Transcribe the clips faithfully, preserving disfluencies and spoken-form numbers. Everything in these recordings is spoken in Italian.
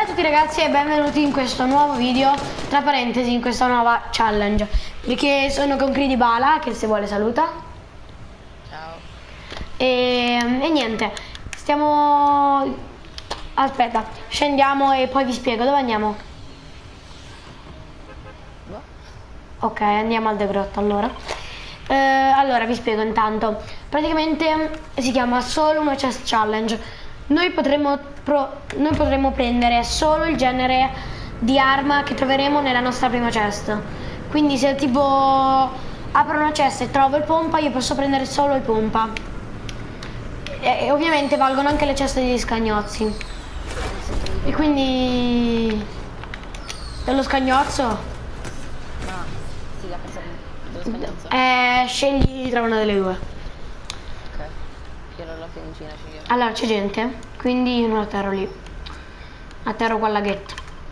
tutti ragazzi e benvenuti in questo nuovo video, tra parentesi in questa nuova challenge, perché sono con Cridibala che se vuole saluta. Ciao. E, e niente, stiamo... aspetta, scendiamo e poi vi spiego dove andiamo. Boh. Ok, andiamo al De Grotto allora. Eh, allora vi spiego intanto, praticamente si chiama solo una chest challenge. Noi potremmo, pro, noi potremmo prendere solo il genere di arma che troveremo nella nostra prima chest. Quindi se tipo apro una chest e trovo il pompa, io posso prendere solo il pompa. E, e ovviamente valgono anche le ceste degli scagnozzi. E quindi... dello scagnozzo? No, sì, la casa dello scagnozzo. Eh, scegli tra una delle due. Ok, io non la finicina scegliere. Allora c'è gente, quindi io non atterro lì, atterro qua al laghetto.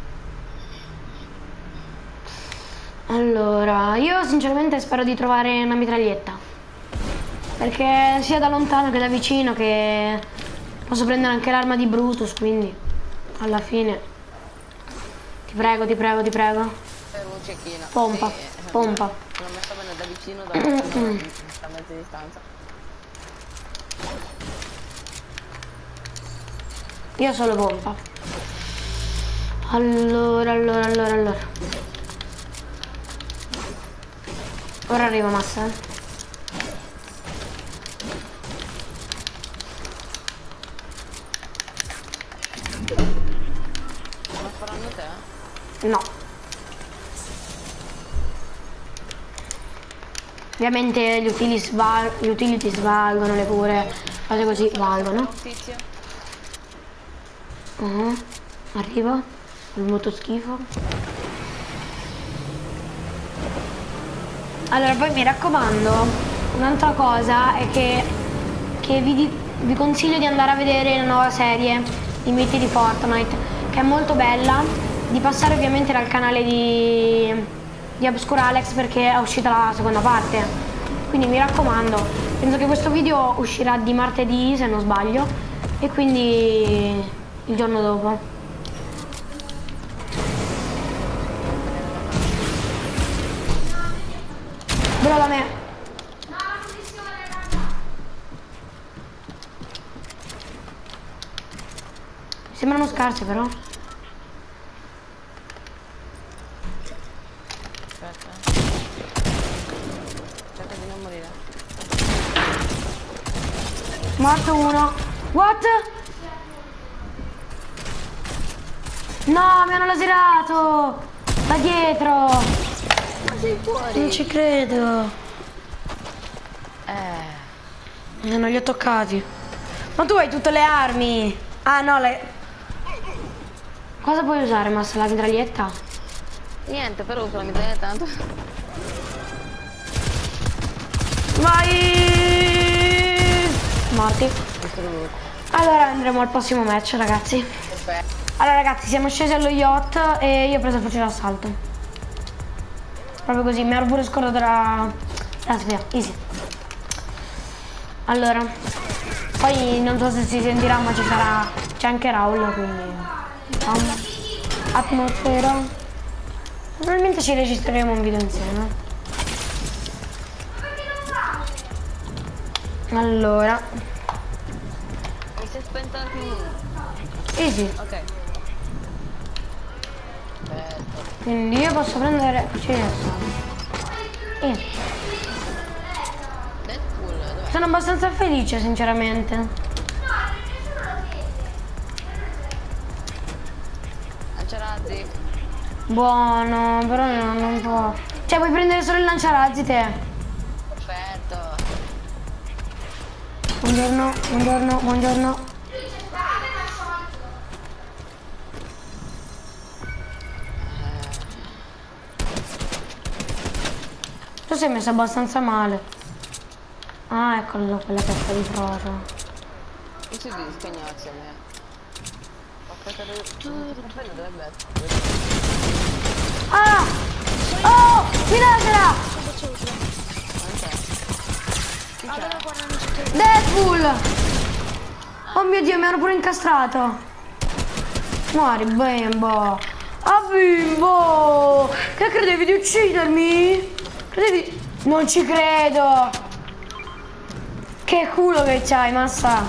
Allora, io sinceramente spero di trovare una mitraglietta, perché sia da lontano che da vicino che posso prendere anche l'arma di Brutus, quindi alla fine ti prego, ti prego, ti prego. Per un cecchino. Pompa, sì, pompa. L'ho messa bene da vicino, da vicino, a mezza distanza. Io solo pompa. Allora, allora, allora, allora. Ora arriva Massa. Eh. Ma faranno te? No. Ovviamente gli utilities, val gli utilities valgono, le cure, cose così valgono. Tizio. Uh-huh. Arriva il molto schifo. Allora poi mi raccomando, un'altra cosa è che, che vi, vi consiglio di andare a vedere la nuova serie I miti di Fortnite, che è molto bella, di passare ovviamente dal canale di, di Obscuralex, perché è uscita la seconda parte. Quindi mi raccomando, penso che questo video uscirà di martedì se non sbaglio, e quindi il giorno dopo. Però da me. Sembrano scarse però. Aspetta. Cerca di non morire. Morto uno. What? No, mi hanno laserato! Da dietro! Ma sei fuori? Non ci credo. Eh. Non li ho toccati. Ma tu hai tutte le armi! Ah no, le... Cosa puoi usare, Massa? La mitraglietta? Niente, però uso la mitraglietta tanto. Vai! Morti. Allora andremo al prossimo match, ragazzi. Perfetto. Allora ragazzi, siamo scesi allo yacht e io ho preso il fucile d'assalto. Proprio così, mi ero pure scordato la... la via, easy. Allora, poi non so se si sentirà, ma ci sarà... c'è anche Raul, quindi... Um, atmosfera. Probabilmente ci registreremo un video insieme. Allora. Mi si è spento anche un... Easy. Ok. Perfetto. Quindi io posso prendere fucile d'assalto. E Deadpool, dov'è? sono abbastanza felice sinceramente. Lanciarazzi. Buono, però non, non può. Cioè puoi prendere solo il lanciarazzi te. Perfetto. Buongiorno, buongiorno, buongiorno. Tu sei messo abbastanza male. Ah, eccolo, quella testa di frocio. Io sono di scagnozzi a me. Aspetta, dove dovrebbe essere? Ah! Oh! Mi lascerà! Deadpool! Oh mio Dio, mi ero pure incastrato. Muori, bimbo. Ah, bimbo! Che credevi di uccidermi? Credevi... Non ci credo! Che culo che c'hai, massa!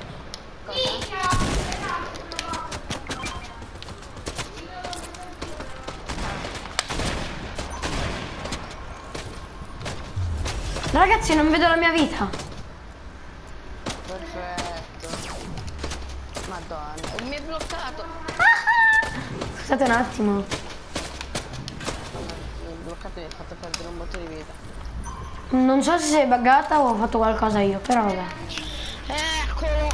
Ragazzi, non vedo la mia vita. Perfetto. Madonna, mi è bloccato. Scusate un attimo. Mi è bloccato e mi ha fatto perdere un botto di vita. Non so se sei buggata o ho fatto qualcosa io, però vabbè. Eccolo!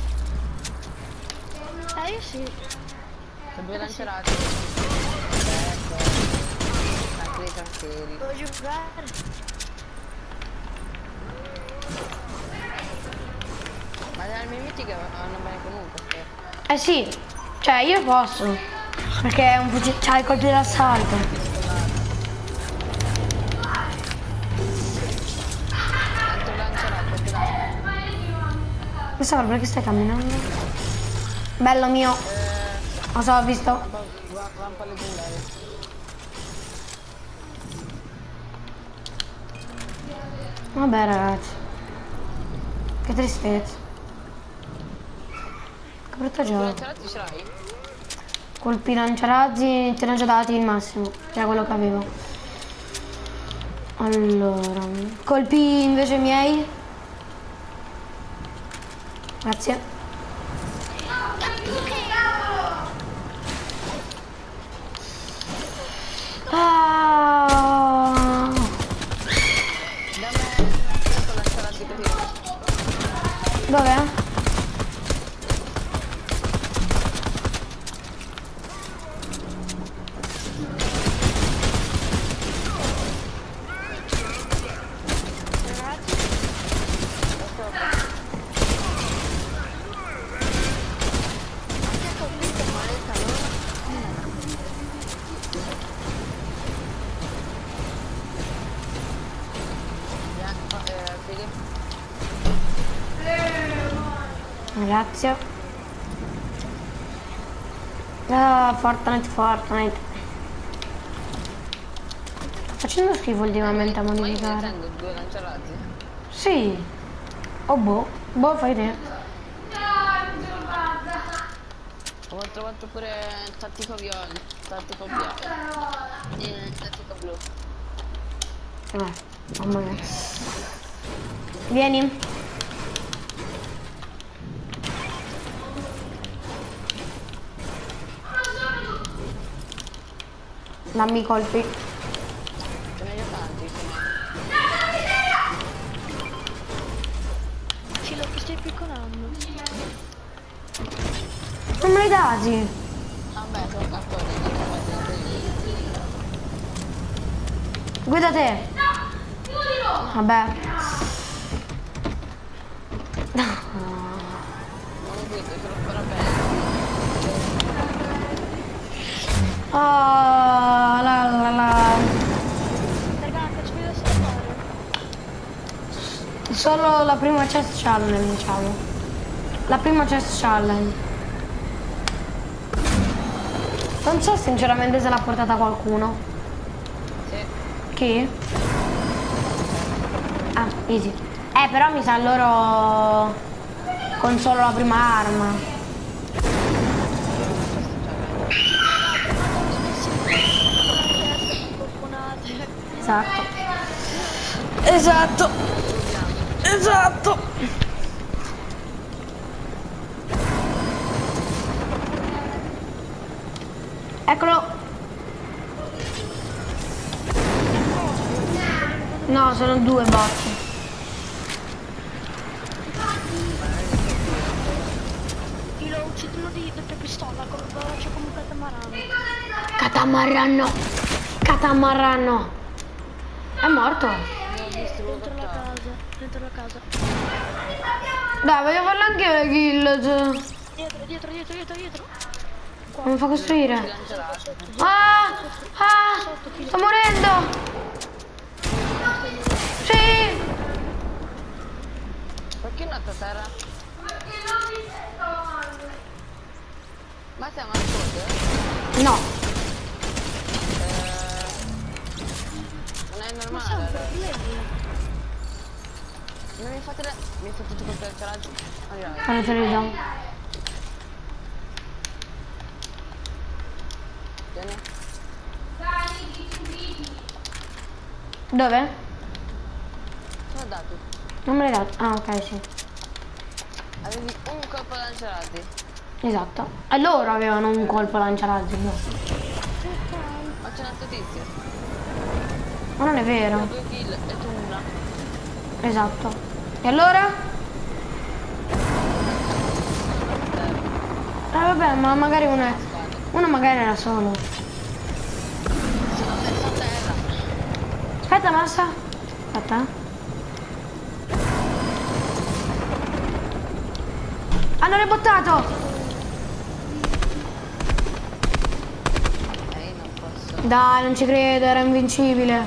Eh, io sì. C'è due lancerati. Ecco. Anche dei cantieri. Devo giocare. Ma le armi mitiche vanno bene comunque. Eh sì, cioè io posso. Perché è un fucile, c'ha i colpi d'assalto. Altro lancierato, grazie. Questa perché stai camminando? Bello mio. Lo so, ho visto. Rampa leggendaria. Vabbè ragazzi. Che tristezza. Che brutto I gioco. lancerati ce l'hai? Colpi lanciarazzi, te ne ho già dati il massimo. Che è quello che avevo. Allora. Colpi invece miei. Grazie. Ah. Da me, ecco lancerati così. Dov'è? Grazie. Ah, Fortnite, Fortnite. Facendo schifo ultimamente a Ma io modificare. intendo due lanciarazzi. Sì. Oh boh. Boh, fai te. Ho trovato pure tattico viola, tattico viola e tattico blu. Eh, mamma mia. Vieni. Dammi i colpi. Ce ne ho tanti. Sì, lo stai piccolando. Non me li dati. Vabbè, sono cartoni, non ho fatto Guida te. Vabbè. non lo vedo, se lo farà bene. Ah, la la la. Raga, che ci vedo salvare. Solo la prima chest challenge, diciamo. La prima chest challenge. Non so sinceramente se l'ha portata qualcuno. Sì. Chi? Ah, easy. Eh, però mi sa loro con solo la prima arma. Esatto. Esatto. Esatto. Eccolo. No, sono due bot. Io l'ho ucciso uno di doppia pistola con la veloce come un catamarano. Catamarrano. Catamarrano. È morto. Dentro la casa, dentro la casa. Dai, voglio farlo anche io le kill. Dietro, dietro, dietro, dietro, dietro. Non mi fa costruire. Lancierato. Ah! Ah! Sto morendo! Sì! Perché è nato a terra? Ma siamo al code? No. Eh, non è Ma normale. siamo allora. problemi. Non mi fate le... mi fate tipo per coraggio. Arrivate. Quando te lo diciamo. Vieni. Dove? Te l'ho dato. Non me l'hai dato. Ah, ok, sì. Avevi un colpo lanciarati. Esatto. E loro avevano un colpo lanciarazzi, no? Ma c'è un altro tizio. Ma non è Io vero. ho due kill e tu una. Esatto. E allora? Eh vabbè, ma magari uno è... Uno magari era solo. Sono messo a terra. Aspetta, massa. Aspetta. Hanno rebottato! Eh, io non posso. Dai, non ci credo, era invincibile.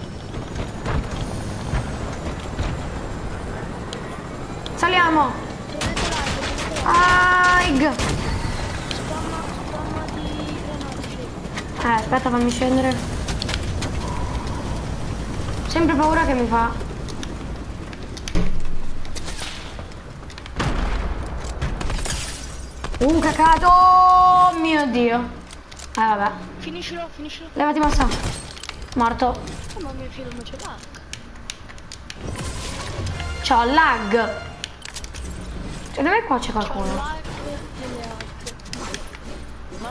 Saliamo! Prendete l'altro, prendete l'altro. Aig! Spamma, spamma di granate. Eh, aspetta, fammi scendere. Sempre paura che mi fa. Un cacato! Oh mio Dio! Eh, vabbè. Finiscilo, finiscilo. Levati, massa. Morto. Oh, ma mio figlio non ce l'ha. C'ho lag. Secondo me qua c'è C'ho qualcuno. lag delle altre. Ma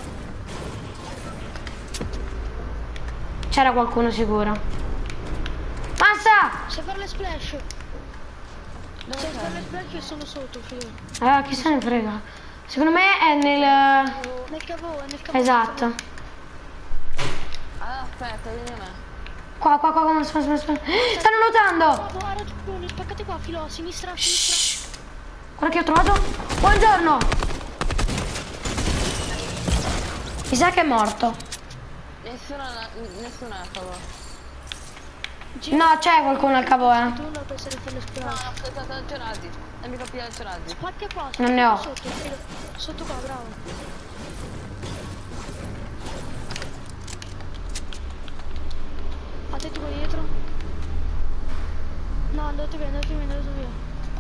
C'era qualcuno sicuro. Massa! Sai fare le splash? dove Sai fare le sei? splash che sono sotto, figlio. Eh, chi se ne frega. Secondo me è nel... Nel cavo, nel cavo. Esatto. Allora aspetta, vieni a me. Qua, qua, qua, qua, aspetta, aspetta, aspetta. Stanno nuotando! Bravo, ha ragione, spaccate qua, filo, a sinistra, a sinistra. Shh. Guarda che ho trovato. Buongiorno! Mi sa che è morto. Nessuno, nessuno è a favore. No, c'è qualcuno al cavo, eh. Tu non puoi essere fare le No, splash. ho ascoltato lanciarati. E mi capi lanciarati. Spacca qua, Non ne spacca ho. Sotto, filo. Sotto qua, bravo. Fate tu qua dietro. No, andate via, andate via, andate via.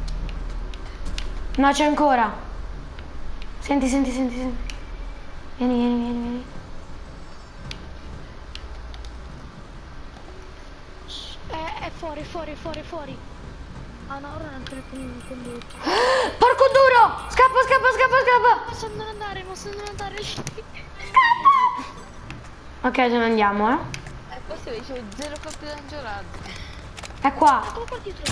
No, c'è ancora. Senti, senti, senti, senti. Vieni, vieni, vieni, vieni. Eh, è fuori, fuori, fuori, fuori. Ah no, ora non c'è il condotto. Porco duro! Scappa, scappa, scappa, scappa! Ma sto andando ad andare, ma sto andando ad andare. Ok, ce ne andiamo, eh. È possibile, c'ho zero colpi lanciarati. È qua. Eccolo qua dietro.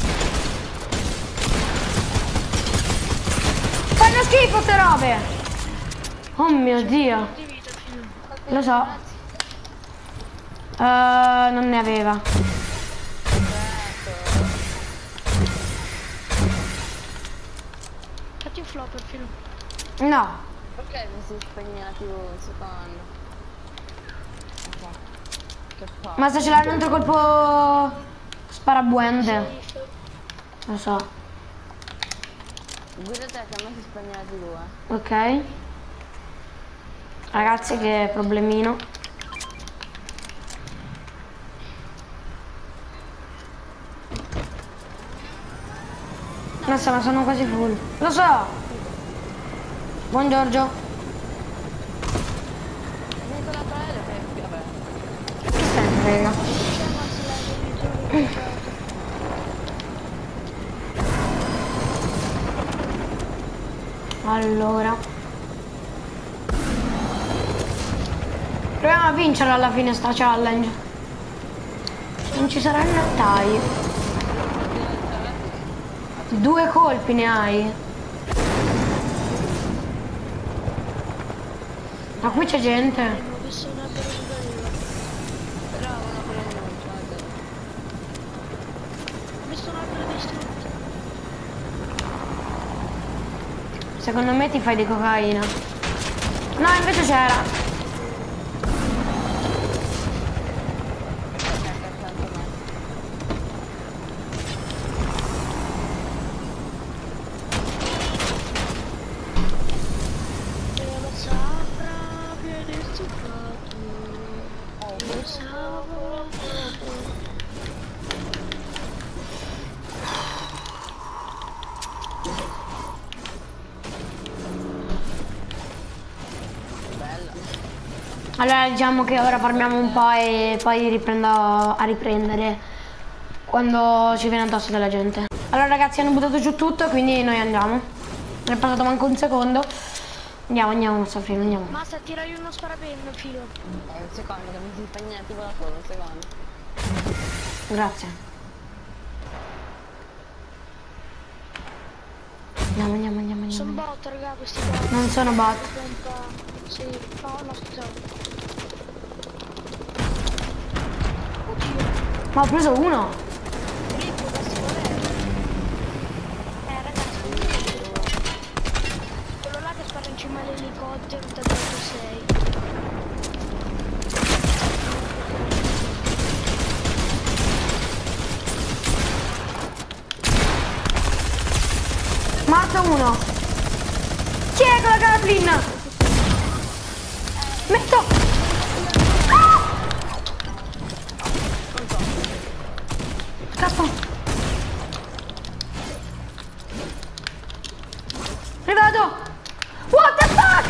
Fanno schifo ste robe! Oh mio Dio. Di vita, figlio. Lo so. Eh, non ne aveva. Fatti un flopper, filo. No. Perché mi si spegne un secondo? Ok. Che palle. Ma se ce l'ha un altro colpo sparabuende. Safe. Lo so. Guida te che a me si spegne due. Ok. Ragazzi, che problemino. Adesso ma sono quasi full. Lo so. Buon Giorgio. Vieni con la parete che vabbè. Che se ne frega. Allora. Proviamo a vincere alla fine sta challenge. Non ci saranno tagli. Due colpi ne hai. Ma qui c'è gente. Ho visto un albero di barilla. Bravo, una pronuncia. Ho visto un albero distrutto. Secondo me ti fai di cocaina. No, invece c'era. E lo sa. zuccato. Oh, pensavo. Bella. Allora diciamo che ora farmiamo un po' e poi riprendo a riprendere quando ci viene addosso della gente. Allora ragazzi, hanno buttato giù tutto, quindi noi andiamo. Non è passato manco un secondo. Andiamo, andiamo, Sofrino, andiamo. Massa, tirai uno sparapento, filo. È un secondo che mi si fa niente tipo da solo, un secondo. Grazie. Andiamo, andiamo, andiamo, Sono andiamo. bot, raga, questi bot. Non sono bot. Sì, no, no, scusate. Oddio, Ma ho preso uno. Filippo, questi qual è? Eh, ragazzi, quello là che spara in cima all'elicottero, da sei. Matto uno. Chi è con la Gatling? Metto. Ah! Caspo. Rivado. What the fuck?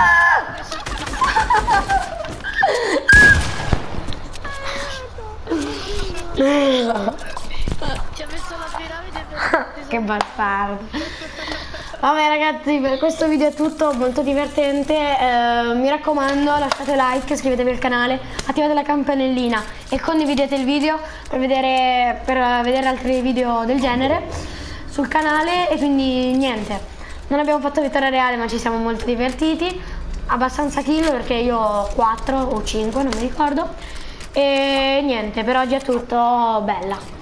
Ti ha messo la piramide per... Che bastardo. Vabbè ragazzi, per questo video è tutto, molto divertente. Eh, mi raccomando, lasciate like, iscrivetevi al canale, attivate la campanellina e condividete il video per vedere, per vedere altri video del genere sul canale. E quindi niente, non abbiamo fatto vittoria reale ma ci siamo molto divertiti, abbastanza kill perché io ho quattro o cinque, non mi ricordo. E niente, per oggi è tutto, bella.